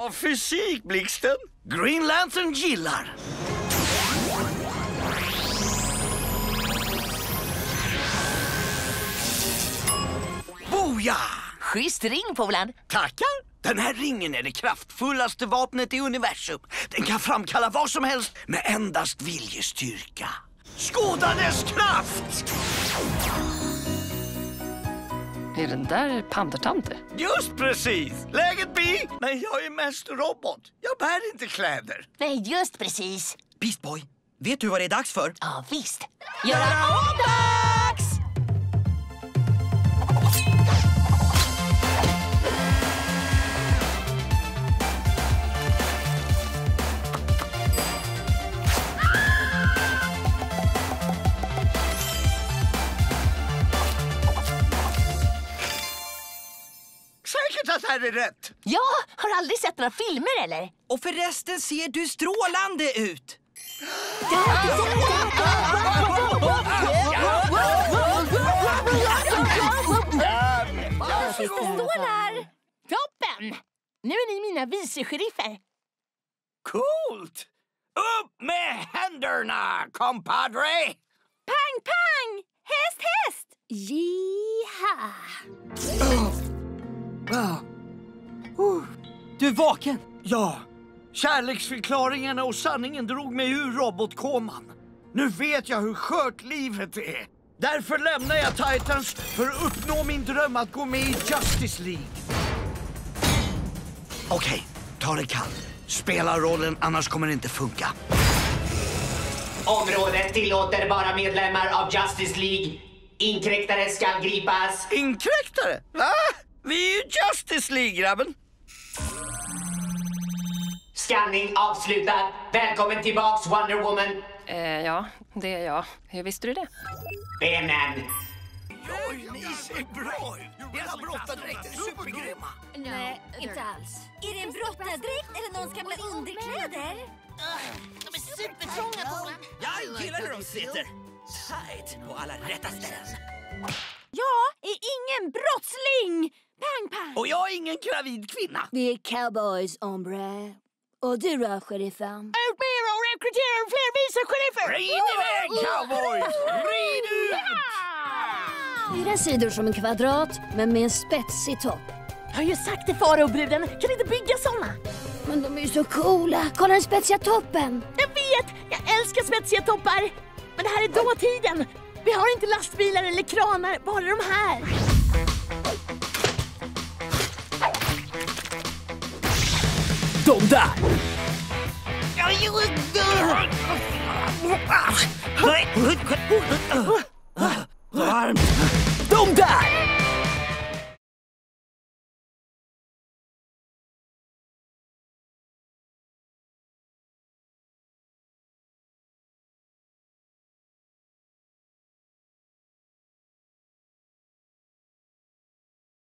Bra fysik, Blixten. Green Lantern gillar. Boja! Schysst ring, Polan. Tackar. Den här ringen är det kraftfullaste vapnet i universum. Den kan framkalla vad som helst med endast viljestyrka. Skåda dess kraft! Är den där pantertante? Just precis! Läget bi? Men jag är mest robot. Jag bär inte kläder. Nej, just precis. Beast Boy, vet du vad det är dags för? Ja, visst. Göra om dags! Säkert att det här är rätt. Jag har aldrig sett några filmer, eller? Och förresten ser du strålande ut. Stålar! Toppen! Nu är ni mina vice-sheriffer. Coolt! Upp med händerna, compadre! Pang, pang! Häst, häst! Jiha! Du är vaken. Ja, kärleksförklaringarna och sanningen drog mig ur robotkoman. Nu vet jag hur skört livet är. Därför lämnar jag Titans för att uppnå min dröm att gå med i Justice League. Okej, ta det kallt. Spela rollen, annars kommer det inte funka. Området tillåter bara medlemmar av Justice League. Inkräktare ska gripas. Inkräktare? Va? Vi är ju Justice League, grabben. Scanning avslutad. Välkommen tillbaks, Wonder Woman. Ja, det är jag. Hur visste du det? Benen. Oj, ni ser bra ut. Era brottardräkter är supergrymma. Nej, inte alls. Är det en brottardräkt eller någons gamla underkläder? De är supertrånga, Polan. Jag gillar hur de sitter. Tight på alla rätta ställen. Jag är ingen brottsling! Pang, pang! Och jag är ingen gravid kvinna. Vi är cowboys, hombre. Och du då, sheriffen? Ut med er och rekrytera fler vice-sheriffer! Rid iväg, cowboys! Rid ut! 4 sidor som en kvadrat, men med en spetsig topp. Jag har ju sagt till Faraobruden, kan vi inte bygga såna? Men de är ju så coola. Kolla den spetsiga toppen. Jag vet! Jag älskar spetsiga toppar! Men det här är dåtiden. Vi har inte lastbilar eller kranar, bara de här. De där!